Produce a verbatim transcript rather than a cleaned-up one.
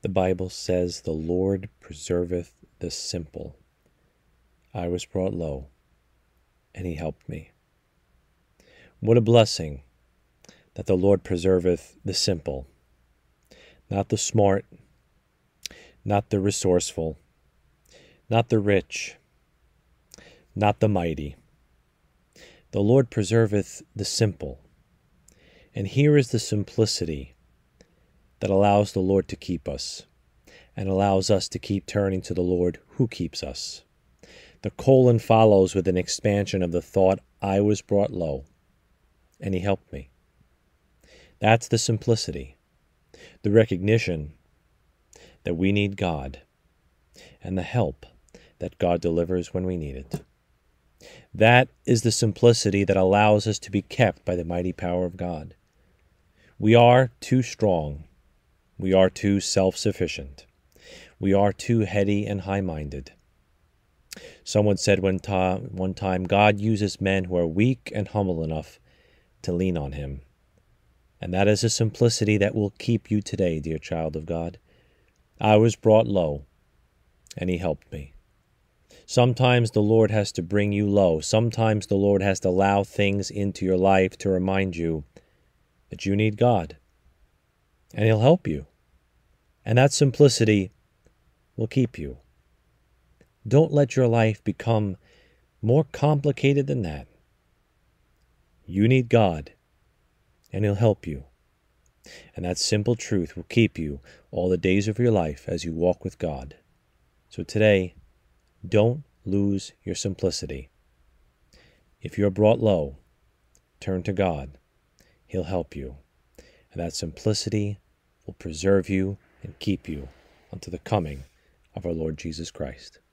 The Bible says, "The Lord preserveth the simple. I was brought low, and he helped me." What a blessing that the Lord preserveth the simple, not the smart, not the resourceful, not the rich, not the mighty. The Lord preserveth the simple. And here is the simplicity that allows the Lord to keep us and allows us to keep turning to the Lord who keeps us. The colon follows with an expansion of the thought, "I was brought low, and he helped me." That's the simplicity, the recognition that we need God and the help that God delivers when we need it. That is the simplicity that allows us to be kept by the mighty power of God. We are too strong. We are too self-sufficient. We are too heady and high-minded. Someone said one time, one time, God uses men who are weak and humble enough to lean on him. And that is a simplicity that will keep you today, dear child of God. I was brought low, and he helped me. Sometimes the Lord has to bring you low. Sometimes the Lord has to allow things into your life to remind you that you need God, and he'll help you. And that simplicity will keep you. Don't let your life become more complicated than that. You need God, and he'll help you. And that simple truth will keep you all the days of your life as you walk with God. So today, don't lose your simplicity. If you're brought low, turn to God. He'll help you. And that simplicity will preserve you and keep you unto the coming of our Lord Jesus Christ.